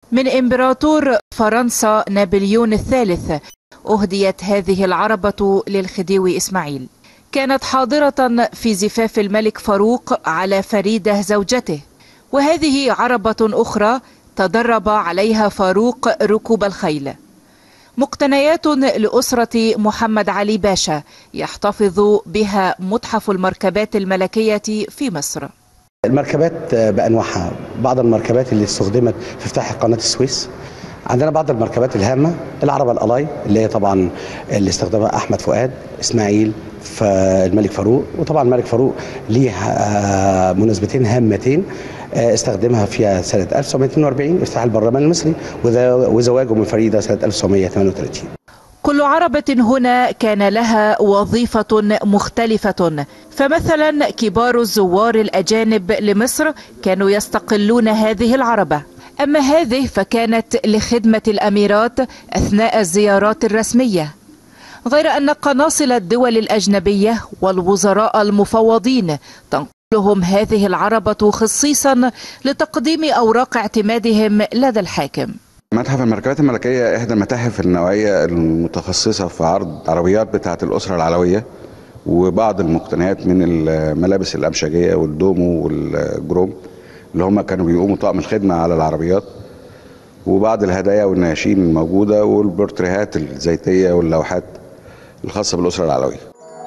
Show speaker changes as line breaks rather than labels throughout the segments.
من إمبراطور فرنسا نابليون الثالث أهديت هذه العربة للخديوي إسماعيل. كانت حاضرة في زفاف الملك فاروق على فريدة زوجته، وهذه عربة أخرى تدرب عليها فاروق ركوب الخيل. مقتنيات لأسرة محمد علي باشا يحتفظ بها متحف المركبات الملكية في مصر.
المركبات بأنواعها، بعض المركبات اللي استخدمت في افتتاح قناة السويس، عندنا بعض المركبات الهامة، العربة الألاي اللي هي طبعا اللي استخدمها أحمد فؤاد إسماعيل الملك فاروق، وطبعا الملك فاروق ليه مناسبتين هامتين استخدمها فيها سنة 1942 افتتاح البرلمان المصري وزواجه من فريدة سنة 1938.
كل عربة هنا كان لها وظيفة مختلفة، فمثلا كبار الزوار الأجانب لمصر كانوا يستقلون هذه العربة، أما هذه فكانت لخدمة الأميرات أثناء الزيارات الرسمية، غير أن قناصل الدول الأجنبية والوزراء المفوضين تنقلهم هذه العربة خصيصا لتقديم أوراق اعتمادهم لدى الحاكم.
متحف المركبات الملكية إحدى المتاحف النوعية المتخصصة في عرض عربيات بتاعة الأسرة العلوية وبعض المقتنيات من الملابس الأمشجية والدومو والجروم اللي هم كانوا بيقوموا طاقم الخدمة على العربيات، وبعض الهدايا والنياشين الموجودة والبورتريهات الزيتية واللوحات الخاصة بالأسرة العلوية.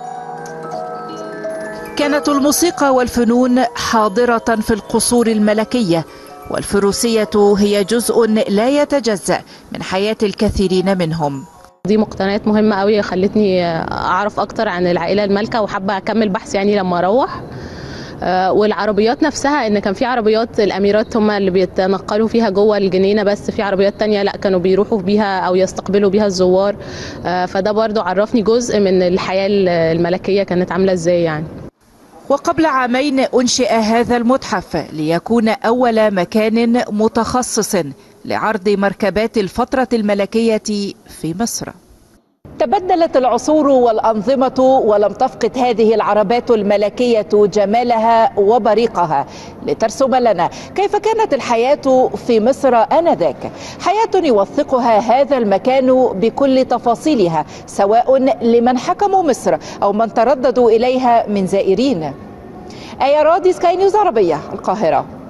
كانت الموسيقى والفنون حاضرة في القصور الملكية، والفروسية هي جزء لا يتجزأ من حياة الكثيرين منهم.
دي مقتنيات مهمة قوي خلتني أعرف أكتر عن العائلة المالكة وحابة أكمل بحث يعني لما أروح. والعربيات نفسها ان كان في عربيات الاميرات هم اللي بيتنقلوا فيها جوه الجنينه، بس في عربيات تانية لا كانوا بيروحوا بيها او يستقبلوا بيها الزوار، فده برضو عرفني جزء من الحياه الملكيه كانت عامله ازاي يعني.
وقبل عامين أنشئ هذا المتحف ليكون أول مكان متخصص لعرض مركبات الفترة الملكية في مصر. تبدلت العصور والأنظمة ولم تفقد هذه العربات الملكية جمالها وبريقها لترسم لنا كيف كانت الحياة في مصر آنذاك، حياة يوثقها هذا المكان بكل تفاصيلها سواء لمن حكموا مصر أو من ترددوا إليها من زائرين. آية رادي، سكاي نيوز عربية، القاهرة.